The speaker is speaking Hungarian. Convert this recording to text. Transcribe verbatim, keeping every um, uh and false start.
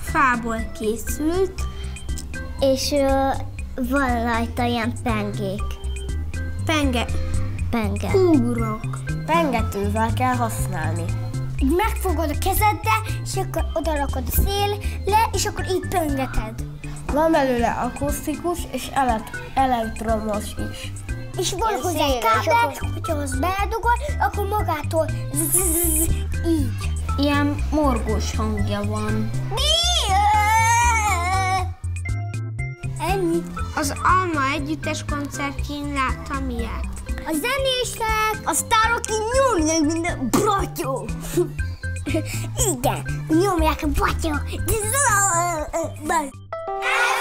Fából készült. És ö, van rajta ilyen pengék. Penge. Penge. Kúrok. Pengetővel kell használni. Megfogod a kezeddel, és akkor oda rakod a szélre, és akkor így pöngeted. Van belőle akusztikus és elekt- elektromos is. És van Ilyen hozzá egy széles, kábel, akkor- hogyha azt beledugod, akkor magától zzz, így. Ilyen morgós hangja van. Ennyi. Az Alma Együttes koncertjén láttam ilyet. A zenések, a sztárok így nyomják minden bratyó. Igen, nyomják a bratyó.